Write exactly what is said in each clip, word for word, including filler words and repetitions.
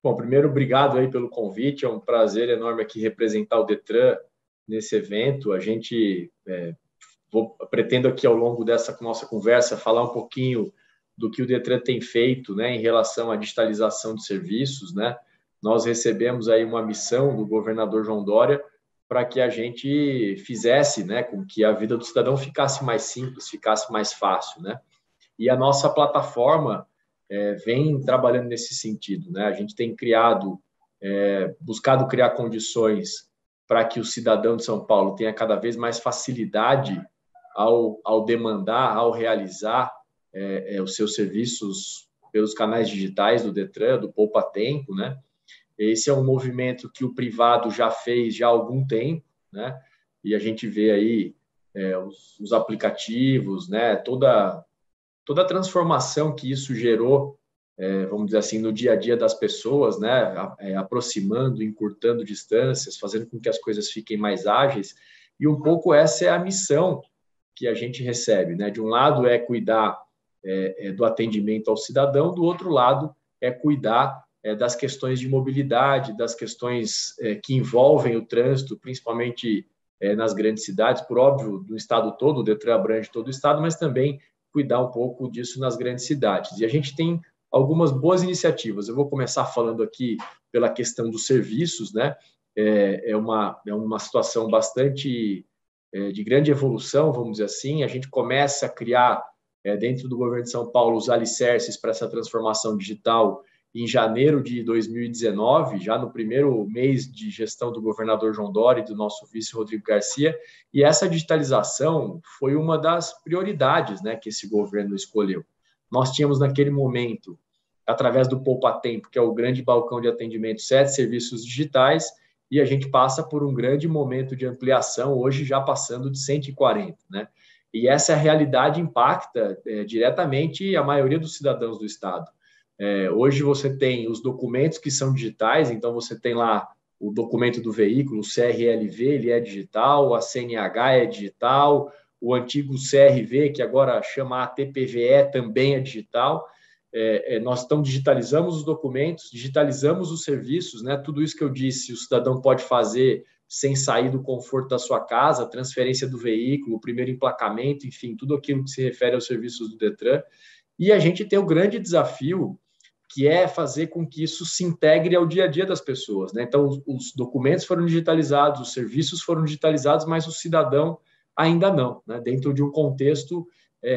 Bom, primeiro, obrigado aí pelo convite. É um prazer enorme aqui representar o Detran nesse evento. A gente é, vou, pretendo aqui ao longo dessa nossa conversa falar um pouquinho do que o Detran tem feito, né, em relação à digitalização de serviços, né? Nós recebemos aí uma missão do governador João Dória para que a gente fizesse, né, com que a vida do cidadão ficasse mais simples, ficasse mais fácil, né? E a nossa plataforma é, vem trabalhando nesse sentido, né? A gente tem criado, é, buscado criar condições para que o cidadão de São Paulo tenha cada vez mais facilidade ao, ao demandar, ao realizar é, é, os seus serviços pelos canais digitais do Detran, do Poupa Tempo, né? Esse é um movimento que o privado já fez já há algum tempo, né? E a gente vê aí é, os, os aplicativos, né? Toda toda a transformação que isso gerou, é, vamos dizer assim, no dia a dia das pessoas, né? É, aproximando, encurtando distâncias, fazendo com que as coisas fiquem mais ágeis. E um pouco essa é a missão que a gente recebe, né? De um lado é cuidar é, é, do atendimento ao cidadão, do outro lado é cuidar é, das questões de mobilidade, das questões é, que envolvem o trânsito, principalmente é, nas grandes cidades, por óbvio, do estado todo, o Detran abrange todo o estado, mas também cuidar um pouco disso nas grandes cidades. E a gente tem algumas boas iniciativas. Eu vou começar falando aqui pela questão dos serviços, né? É, é, uma, é uma situação bastante é, de grande evolução, vamos dizer assim. A gente começa a criar, é, dentro do governo de São Paulo, os alicerces para essa transformação digital em janeiro de dois mil e dezenove, já no primeiro mês de gestão do governador João Dória e do nosso vice Rodrigo Garcia, e essa digitalização foi uma das prioridades, né, que esse governo escolheu. Nós tínhamos naquele momento, através do Poupa Tempo, que é o grande balcão de atendimento, sete serviços digitais, e a gente passa por um grande momento de ampliação, hoje já passando de cento e quarenta, né? E essa realidade impacta é, diretamente a maioria dos cidadãos do estado. É, hoje você tem os documentos que são digitais, então você tem lá o documento do veículo, o C R L V, ele é digital, a C N H é digital, o antigo C R V, que agora chama A T P V E, também é digital. É, é, nós então digitalizamos os documentos, digitalizamos os serviços, né? Tudo isso que eu disse, o cidadão pode fazer sem sair do conforto da sua casa, transferência do veículo, primeiro emplacamento, enfim, tudo aquilo que se refere aos serviços do Detran. E a gente tem o grande desafio que é fazer com que isso se integre ao dia a dia das pessoas, né? Então, os, os documentos foram digitalizados, os serviços foram digitalizados, mas o cidadão ainda não, né? Dentro de um contexto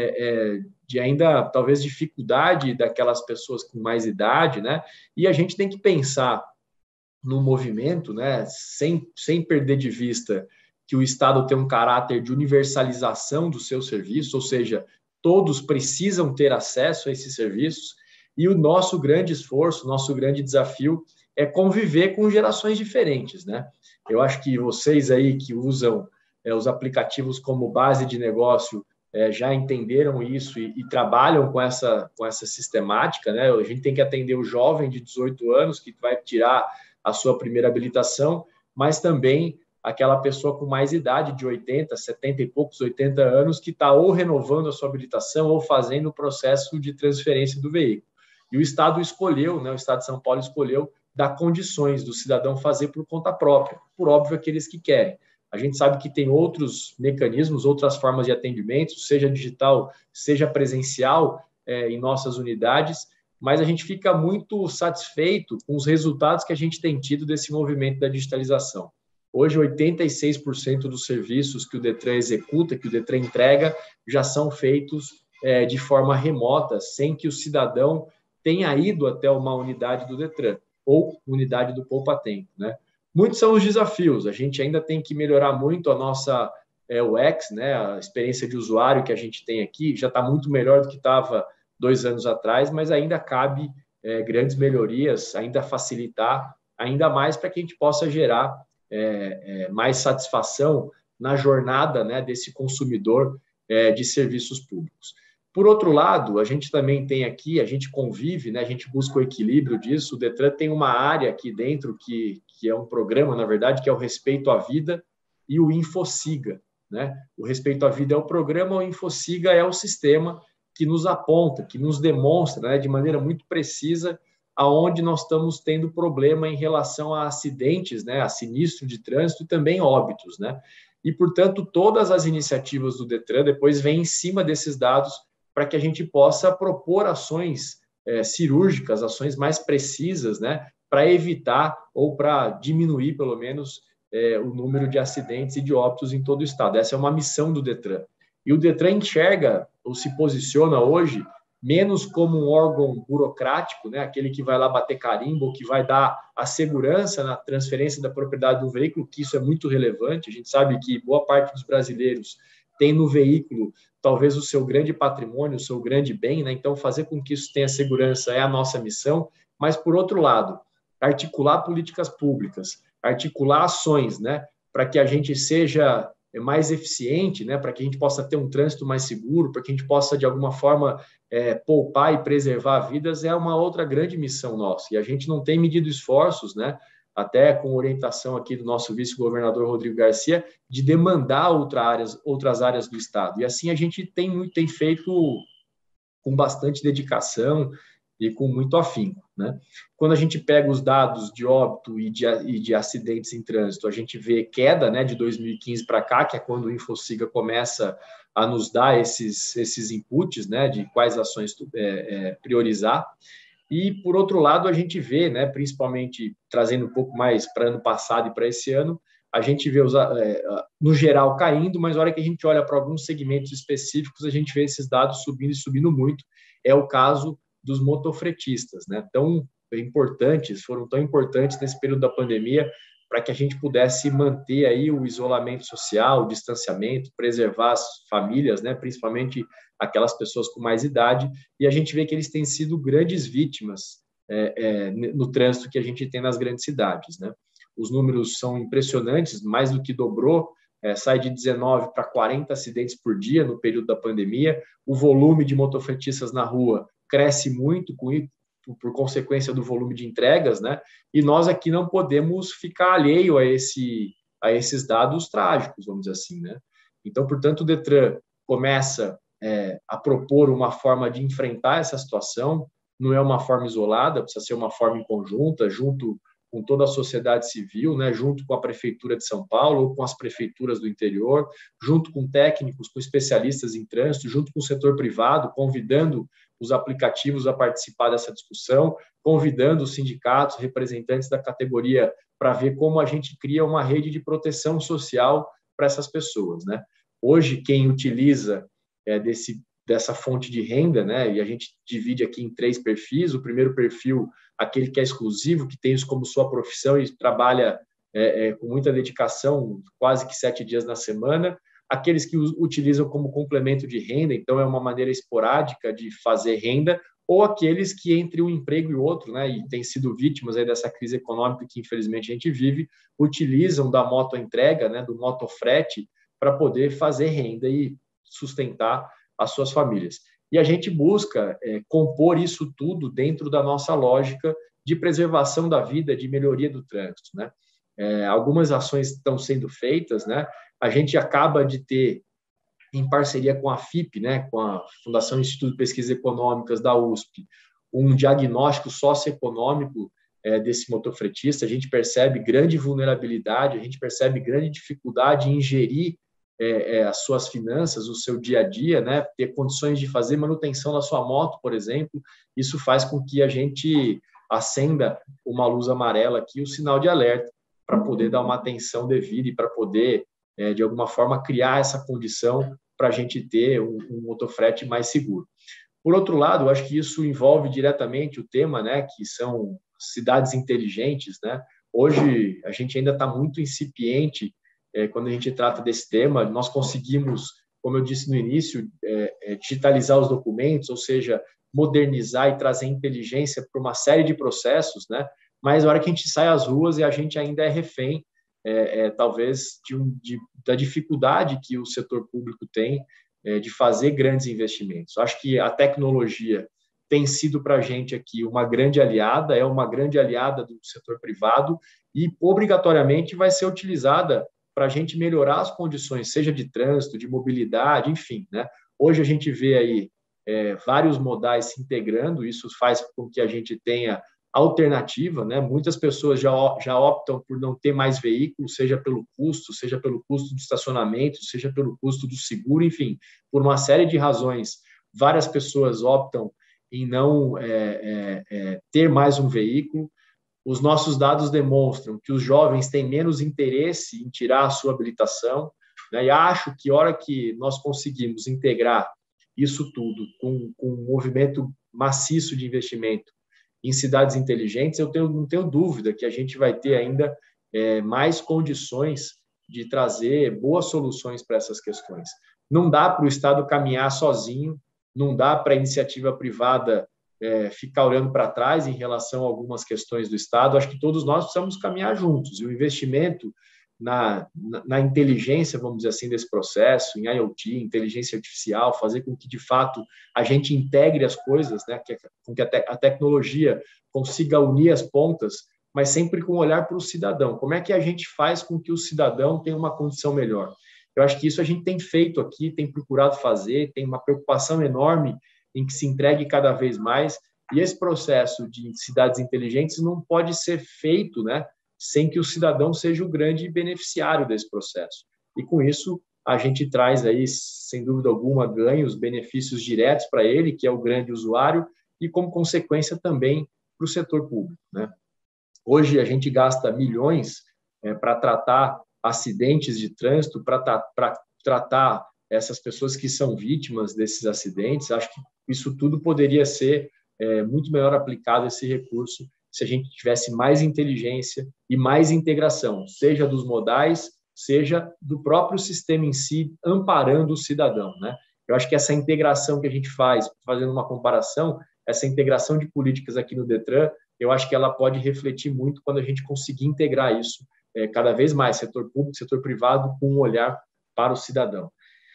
é, é, de ainda, talvez, dificuldade daquelas pessoas com mais idade, né? E a gente tem que pensar no movimento, né? Sem, sem perder de vista que o Estado tem um caráter de universalização dos seus serviços, ou seja, todos precisam ter acesso a esses serviços. E o nosso grande esforço, nosso grande desafio é conviver com gerações diferentes, né? Eu acho que vocês aí que usam é, os aplicativos como base de negócio é, já entenderam isso e, e trabalham com essa, com essa sistemática, né? A gente tem que atender o jovem de dezoito anos que vai tirar a sua primeira habilitação, mas também aquela pessoa com mais idade, de oitenta, setenta e poucos, oitenta anos, que está ou renovando a sua habilitação ou fazendo o processo de transferência do veículo. E o Estado escolheu, né, o Estado de São Paulo escolheu dar condições do cidadão fazer por conta própria, por óbvio aqueles que querem. A gente sabe que tem outros mecanismos, outras formas de atendimento, seja digital, seja presencial, é, em nossas unidades, mas a gente fica muito satisfeito com os resultados que a gente tem tido desse movimento da digitalização. Hoje, oitenta e seis por cento dos serviços que o Detran executa, que o Detran entrega, já são feitos é, de forma remota, sem que o cidadão tenha ido até uma unidade do Detran ou unidade do Poupa Tempo, né? Muitos são os desafios. A gente ainda tem que melhorar muito a nossa é, U X, né? A experiência de usuário que a gente tem aqui já está muito melhor do que estava dois anos atrás, mas ainda cabe é, grandes melhorias, ainda facilitar, ainda mais para que a gente possa gerar é, é, mais satisfação na jornada, né, desse consumidor é, de serviços públicos. Por outro lado, a gente também tem aqui, a gente convive, né, a gente busca o equilíbrio disso. O Detran tem uma área aqui dentro que, que é um programa, na verdade, que é o Respeito à Vida e o InfoSiga, né? O Respeito à Vida é o programa, o InfoSiga é o sistema que nos aponta, que nos demonstra, né, de maneira muito precisa aonde nós estamos tendo problema em relação a acidentes, né, a sinistro de trânsito e também óbitos, né? E, portanto, todas as iniciativas do Detran depois vêm em cima desses dados para que a gente possa propor ações é, cirúrgicas, ações mais precisas, né, para evitar ou para diminuir, pelo menos, é, o número de acidentes e de óbitos em todo o estado. Essa é uma missão do Detran. E o Detran enxerga ou se posiciona hoje menos como um órgão burocrático, né, aquele que vai lá bater carimbo, que vai dar a segurança na transferência da propriedade do veículo, que isso é muito relevante. A gente sabe que boa parte dos brasileiros tem no veículo talvez o seu grande patrimônio, o seu grande bem, né? Então, fazer com que isso tenha segurança é a nossa missão. Mas, por outro lado, articular políticas públicas, articular ações, né, para que a gente seja mais eficiente, né, para que a gente possa ter um trânsito mais seguro, para que a gente possa, de alguma forma, é, poupar e preservar vidas, é uma outra grande missão nossa. E a gente não tem medido esforços, né, até com orientação aqui do nosso vice-governador Rodrigo Garcia, de demandar outra áreas, outras áreas do Estado. E assim a gente tem, tem feito com bastante dedicação e com muito afinco, né? Quando a gente pega os dados de óbito e de, e de acidentes em trânsito, a gente vê queda, né, de dois mil e quinze para cá, que é quando o InfoSiga começa a nos dar esses, esses inputs, né, de quais ações é, é, priorizar. E, por outro lado, a gente vê, né, principalmente trazendo um pouco mais para ano passado e para esse ano, a gente vê, os, é, no geral, caindo, mas na hora que a gente olha para alguns segmentos específicos, a gente vê esses dados subindo e subindo muito. É o caso dos motofretistas, né? Tão importantes, foram tão importantes nesse período da pandemia para que a gente pudesse manter aí o isolamento social, o distanciamento, preservar as famílias, né? Principalmente aquelas pessoas com mais idade, e a gente vê que eles têm sido grandes vítimas é, é, no trânsito que a gente tem nas grandes cidades, né? Os números são impressionantes, mais do que dobrou, é, sai de dezenove para quarenta acidentes por dia no período da pandemia. O volume de motofretistas na rua cresce muito com isso, por consequência do volume de entregas, né? E nós aqui não podemos ficar alheio a, esse, a esses dados trágicos, vamos dizer assim, né? Então, portanto, o Detran começa é, a propor uma forma de enfrentar essa situação, não é uma forma isolada, precisa ser uma forma em conjunta, junto com toda a sociedade civil, né, junto com a Prefeitura de São Paulo, ou com as prefeituras do interior, junto com técnicos, com especialistas em trânsito, junto com o setor privado, convidando os aplicativos a participar dessa discussão, convidando os sindicatos, representantes da categoria, para ver como a gente cria uma rede de proteção social para essas pessoas, né? Hoje, quem utiliza é, desse, dessa fonte de renda, né, e a gente divide aqui em três perfis. O primeiro perfil, aquele que é exclusivo, que tem isso como sua profissão e trabalha é, é, com muita dedicação, quase que sete dias na semana. Aqueles que utilizam como complemento de renda, então é uma maneira esporádica de fazer renda, ou aqueles que entre um emprego e outro, né, e têm sido vítimas aí dessa crise econômica que infelizmente a gente vive, utilizam da motoentrega, né, do motofrete, para poder fazer renda e sustentar as suas famílias. E a gente busca é, compor isso tudo dentro da nossa lógica de preservação da vida, de melhoria do trânsito, né? É, algumas ações estão sendo feitas, né? A gente acaba de ter, em parceria com a F I P, né, com a Fundação Instituto de Pesquisas Econômicas da U S P, um diagnóstico socioeconômico é, desse motofretista. A gente percebe grande vulnerabilidade, a gente percebe grande dificuldade em gerir É, é, as suas finanças, o seu dia a dia, né? Ter condições de fazer manutenção da sua moto, por exemplo. Isso faz com que a gente acenda uma luz amarela aqui, o sinal de alerta, para poder dar uma atenção devida e para poder, é, de alguma forma, criar essa condição para a gente ter um, um motofrete mais seguro. Por outro lado, eu acho que isso envolve diretamente o tema, né? Que são cidades inteligentes, né? Hoje, a gente ainda está muito incipiente É, quando a gente trata desse tema. Nós conseguimos, como eu disse no início, é, é, digitalizar os documentos, ou seja, modernizar e trazer inteligência para uma série de processos, né? Mas na hora que a gente sai às ruas e a gente ainda é refém, é, é, talvez, de, um, de, da dificuldade que o setor público tem é, de fazer grandes investimentos. Acho que a tecnologia tem sido para a gente aqui uma grande aliada, é uma grande aliada do setor privado e, obrigatoriamente, vai ser utilizada para a gente melhorar as condições, seja de trânsito, de mobilidade, enfim, né? Hoje a gente vê aí é, vários modais se integrando, isso faz com que a gente tenha alternativa, né? Muitas pessoas já, já optam por não ter mais veículos, seja pelo custo, seja pelo custo do estacionamento, seja pelo custo do seguro, enfim, por uma série de razões, várias pessoas optam em não é, é, é, ter mais um veículo. Os nossos dados demonstram que os jovens têm menos interesse em tirar a sua habilitação, né? E acho que a hora que nós conseguimos integrar isso tudo com, com um movimento maciço de investimento em cidades inteligentes, eu tenho, não tenho dúvida que a gente vai ter ainda é, mais condições de trazer boas soluções para essas questões. Não dá para o Estado caminhar sozinho, não dá para a iniciativa privada é, ficar olhando para trás em relação a algumas questões do Estado. Acho que todos nós precisamos caminhar juntos. E o investimento na, na, na inteligência, vamos dizer assim, desse processo, em IoT, inteligência artificial, fazer com que, de fato, a gente integre as coisas, né? que, com que a, te, a tecnologia consiga unir as pontas, mas sempre com um olhar para o cidadão. Como é que a gente faz com que o cidadão tenha uma condição melhor? Eu acho que isso a gente tem feito aqui, tem procurado fazer, tem uma preocupação enorme em que se entregue cada vez mais, e esse processo de cidades inteligentes não pode ser feito, né, sem que o cidadão seja o grande beneficiário desse processo. E com isso, a gente traz aí, sem dúvida alguma, ganhos, benefícios diretos para ele, que é o grande usuário, e como consequência também para o setor público, né? Hoje a gente gasta milhões é, para tratar acidentes de trânsito, para tra tratar essas pessoas que são vítimas desses acidentes. Acho que isso tudo poderia ser é, muito melhor aplicado, esse recurso, se a gente tivesse mais inteligência e mais integração, seja dos modais, seja do próprio sistema em si, amparando o cidadão, né? Eu acho que essa integração que a gente faz, fazendo uma comparação, essa integração de políticas aqui no Detran, eu acho que ela pode refletir muito quando a gente conseguir integrar isso é, cada vez mais, setor público, setor privado, com um olhar para o cidadão.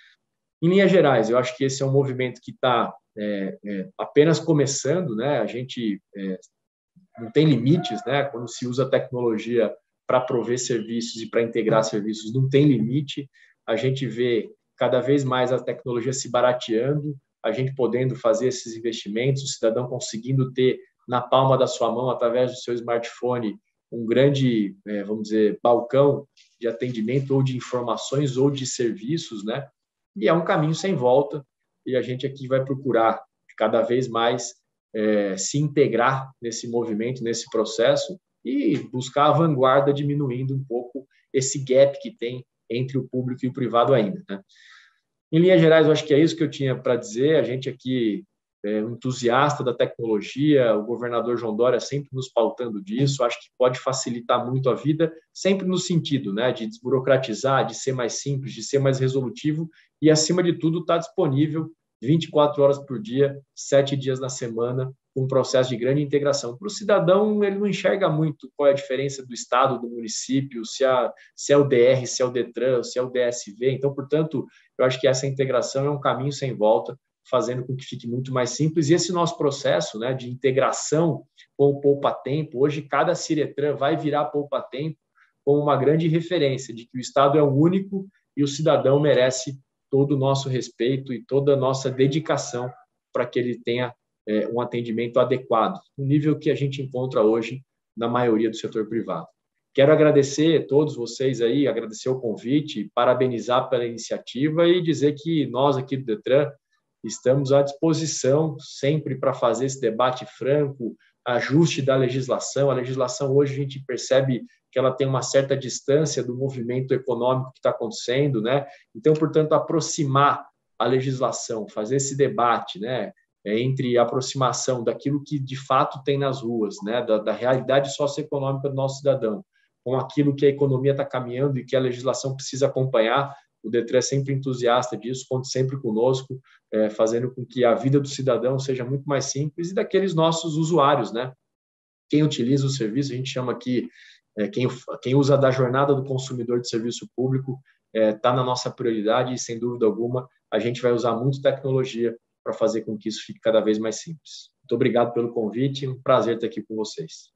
Em linhas gerais, eu acho que esse é um movimento que está é, é, apenas começando, né? A gente é, não tem limites, né? Quando se usa tecnologia para prover serviços e para integrar serviços, não tem limite. A gente vê cada vez mais a tecnologia se barateando, a gente podendo fazer esses investimentos, o cidadão conseguindo ter na palma da sua mão, através do seu smartphone, um grande, é, vamos dizer, balcão de atendimento ou de informações ou de serviços, né? E é um caminho sem volta, e a gente aqui vai procurar cada vez mais é, se integrar nesse movimento, nesse processo, e buscar a vanguarda, diminuindo um pouco esse gap que tem entre o público e o privado ainda, né? Em linhas gerais, eu acho que é isso que eu tinha para dizer. A gente aqui é um entusiasta da tecnologia, o governador João Dória sempre nos pautando disso, acho que pode facilitar muito a vida, sempre no sentido, né, de desburocratizar, de ser mais simples, de ser mais resolutivo e, acima de tudo, estar disponível vinte e quatro horas por dia, sete dias na semana, com um processo de grande integração. Para o cidadão, ele não enxerga muito qual é a diferença do estado, do município, se, a, se é o D R, se é o Detran, se é o D S V. Então, portanto, eu acho que essa integração é um caminho sem volta, fazendo com que fique muito mais simples. E esse nosso processo, né, de integração com o Poupa Tempo, hoje cada Ciretran vai virar Poupa Tempo como uma grande referência de que o Estado é o único e o cidadão merece todo o nosso respeito e toda a nossa dedicação para que ele tenha é, um atendimento adequado, no nível que a gente encontra hoje na maioria do setor privado. Quero agradecer a todos vocês aí, agradecer o convite, parabenizar pela iniciativa e dizer que nós aqui do Detran estamos à disposição sempre para fazer esse debate franco, ajuste da legislação. A legislação hoje a gente percebe que ela tem uma certa distância do movimento econômico que está acontecendo, né? Então, portanto, aproximar a legislação, fazer esse debate, né, entre a aproximação daquilo que de fato tem nas ruas, né, da, da realidade socioeconômica do nosso cidadão, com aquilo que a economia está caminhando e que a legislação precisa acompanhar. O Detran é sempre entusiasta disso, conte sempre conosco, é, fazendo com que a vida do cidadão seja muito mais simples e daqueles nossos usuários, né? Quem utiliza o serviço, a gente chama aqui, é, quem, quem usa da jornada do consumidor de serviço público, está é, na nossa prioridade e, sem dúvida alguma, a gente vai usar muito tecnologia para fazer com que isso fique cada vez mais simples. Muito obrigado pelo convite, um prazer estar aqui com vocês.